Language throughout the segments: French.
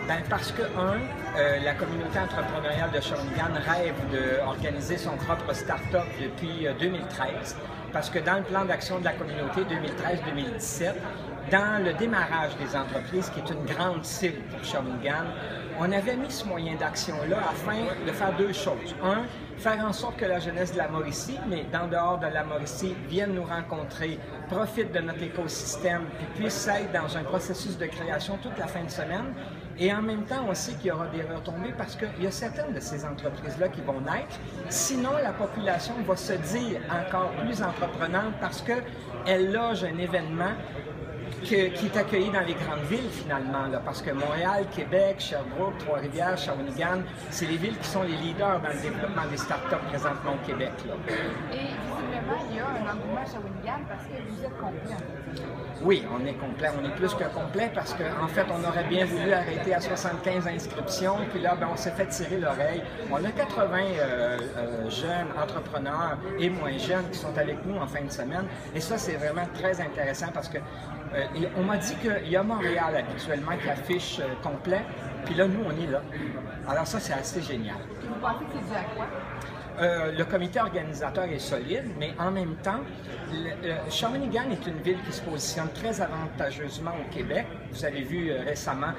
Ben parce que, la communauté entrepreneuriale de Shawinigan rêve d'organiser son propre start-up depuis 2013, parce que dans le plan d'action de la communauté 2013-2017, dans le démarrage des entreprises, qui est une grande cible pour Shawinigan, on avait mis ce moyen d'action-là afin de faire deux choses. Un, faire en sorte que la jeunesse de la Mauricie, mais d'en dehors de la Mauricie, vienne nous rencontrer, profite de notre écosystème, puis puisse être dans un processus de création toute la fin de semaine. Et en même temps, on sait qu'il y aura des retombées parce qu'il y a certaines de ces entreprises-là qui vont naître. Sinon, la population va se dire encore plus entreprenante parce qu'elle loge un événement qui est accueilli dans les grandes villes, finalement, là, parce que Montréal, Québec, Sherbrooke, Trois-Rivières, Shawinigan, c'est les villes qui sont les leaders dans le développement des startups présentement au Québec. Là. Et visiblement, il y a un engouement à Shawinigan parce que vous êtes complet. Oui, on est complet. On est plus que complet parce qu'en fait, on aurait bien voulu arrêter à 75 inscriptions, puis là, ben, on s'est fait tirer l'oreille. On a 80 jeunes entrepreneurs et moins jeunes qui sont avec nous en fin de semaine, et ça, c'est vraiment très intéressant parce que on m'a dit qu'il y a Montréal habituellement qui affiche complet, puis là, nous, on est là. Alors ça, c'est assez génial. Et vous pensez que c'est dû à quoi? Le comité organisateur est solide, mais en même temps, Shawinigan est une ville qui se positionne très avantageusement au Québec. Vous avez vu récemment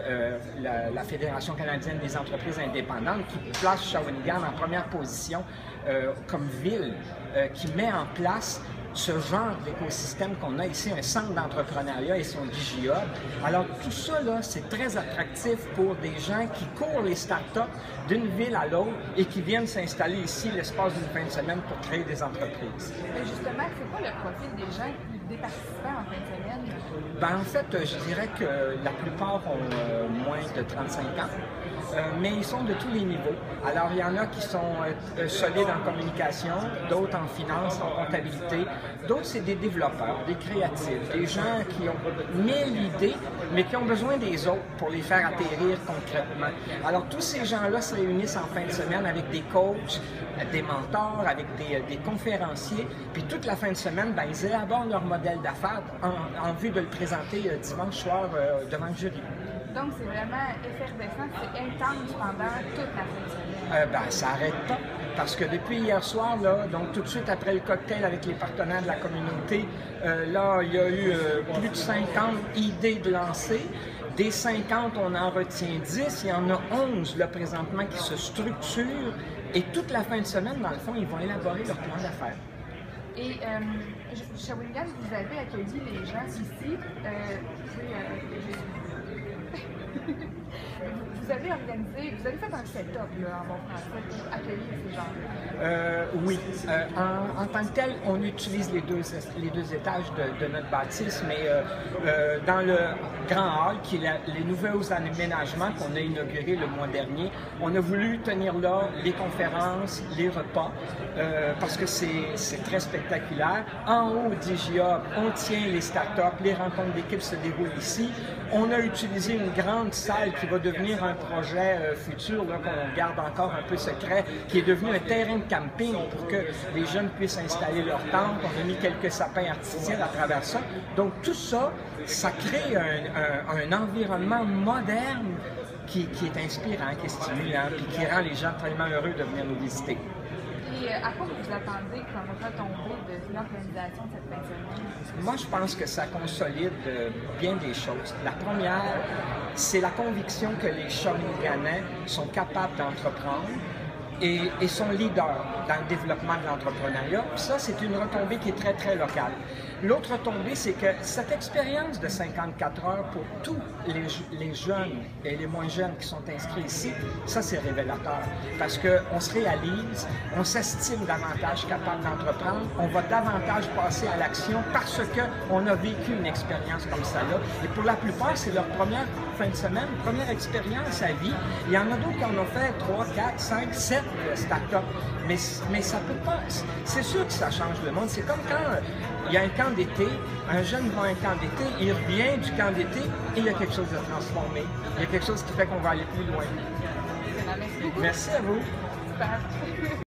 la Fédération canadienne des entreprises indépendantes qui place Shawinigan en première position comme ville qui met en place ce genre d'écosystème qu'on a ici, un centre d'entrepreneuriat et son DigiHub. Alors tout ça, là, c'est très attractif pour des gens qui courent les startups d'une ville à l'autre et qui viennent s'installer ici l'espace d'une fin de semaine pour créer des entreprises. Mais justement, c'est quoi le profil des gens, des participants en fin de semaine? Ben, en fait, je dirais que la plupart ont moins de 35 ans, mais ils sont de tous les niveaux. Alors, il y en a qui sont solides en communication, d'autres en finance, en comptabilité, d'autres, c'est des développeurs, des créatifs, des gens qui ont 1000 idées, mais qui ont besoin des autres pour les faire atterrir concrètement. Alors, tous ces gens-là se réunissent en fin de semaine avec des coachs, des mentors, avec des conférenciers, puis toute la fin de semaine, ben, ils élaborent leur modèle d'affaires en vue de le présenter dimanche soir devant le jury. Donc, c'est vraiment effervescent, c'est intense pendant toute la fin de semaine. Ben, ça n'arrête pas, parce que depuis hier soir, là, donc tout de suite après le cocktail avec les partenaires de la communauté, là, il y a eu plus de 50 idées de lancer. Des 50, on en retient 10, il y en a 11 là, présentement qui se structurent, et toute la fin de semaine, dans le fond, ils vont élaborer leur plan d'affaires. Et Shawinigan, vous avez accueilli les gens ici. Vous avez organisé, vous avez fait un setup là, en bon français pour accueillir ces gens-là. Oui. En tant que tel, on utilise les deux étages de notre bâtisse, mais dans le grand hall, qui est les nouveaux aménagements qu'on a inaugurés le mois dernier, on a voulu tenir là les conférences, les repas, parce que c'est très spectaculaire. En haut au DigiHub, on tient les startups, les rencontres d'équipe se déroulent ici. On a utilisé une grande salle qui va devenir un projet futur qu'on garde encore un peu secret, qui est devenu un terrain de camping pour que les jeunes puissent installer leur tente. On a mis quelques sapins artificiels à travers ça. Donc tout ça, ça crée un environnement moderne qui est inspirant, qui est stimulant, puis qui rend les gens tellement heureux de venir nous visiter. Et à quoi vous attendez comme retombée de l'organisation de cette fin de semaine? Moi, je pense que ça consolide bien des choses. La première, c'est la conviction que les Shawiniganais sont capables d'entreprendre et sont leaders dans le développement de l'entrepreneuriat. Ça, c'est une retombée qui est très, très locale. L'autre retombée, c'est que cette expérience de 54 heures pour tous les jeunes et les moins jeunes qui sont inscrits ici, ça, c'est révélateur. Parce qu'on se réalise, on s'estime davantage capable d'entreprendre, on va davantage passer à l'action parce qu'on a vécu une expérience comme ça là. Et pour la plupart, c'est leur première fin de semaine, première expérience à vie. Il y en a d'autres qui en ont fait 3, 4, 5, 7 start-up. Mais ça peut pas. C'est sûr que ça change le monde. C'est comme quand il y a un camp d'été, un jeune va à un camp d'été, il revient du camp d'été et il y a quelque chose de transformé. Il y a quelque chose qui fait qu'on va aller plus loin. Merci beaucoup. Merci à vous. Super.